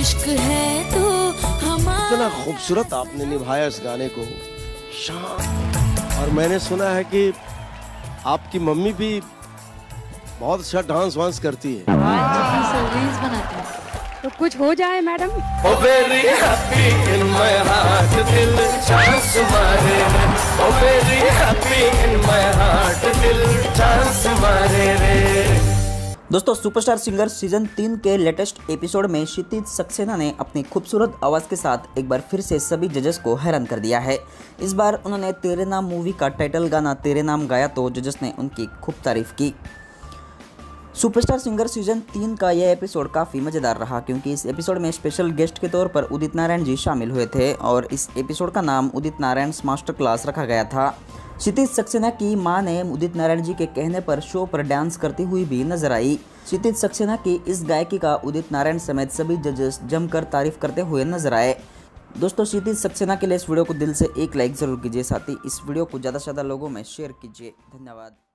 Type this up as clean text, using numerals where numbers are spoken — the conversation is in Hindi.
इश्क है तो हमारा। इतना खूबसूरत आपने निभाया इस गाने को, शान। और मैंने सुना है कि आपकी मम्मी भी बहुत अच्छा डांस वांस करती है। रील्स बनाते हैं तो कुछ हो जाए madam. Oh very happy in my heart, दिल चांस मारे रे। Oh very happy in my heart, दिल चांस मारे रे। दोस्तों, सुपरस्टार सिंगर सीजन 3 के लेटेस्ट एपिसोड में क्षितिज सक्सेना ने अपनी खूबसूरत आवाज़ के साथ एक बार फिर से सभी जजेस को हैरान कर दिया है। इस बार उन्होंने तेरे नाम मूवी का टाइटल गाना तेरे नाम गाया तो जजेस ने उनकी खूब तारीफ की। सुपरस्टार सिंगर सीजन 3 का यह एपिसोड काफ़ी मज़ेदार रहा क्योंकि इस एपिसोड में स्पेशल गेस्ट के तौर पर उदित नारायण जी शामिल हुए थे और इस एपिसोड का नाम उदित नारायण मास्टर क्लास रखा गया था। क्षितिज सक्सेना की मां ने उदित नारायण जी के कहने पर शो पर डांस करती हुई भी नजर आई। क्षितिज सक्सेना की इस गायकी का उदित नारायण समेत सभी जजेस जमकर तारीफ करते हुए नजर आए। दोस्तों, क्षितिज सक्सेना के लिए इस वीडियो को दिल से एक लाइक ज़रूर कीजिए, साथ ही इस वीडियो को ज़्यादा से ज़्यादा लोगों में शेयर कीजिए। धन्यवाद।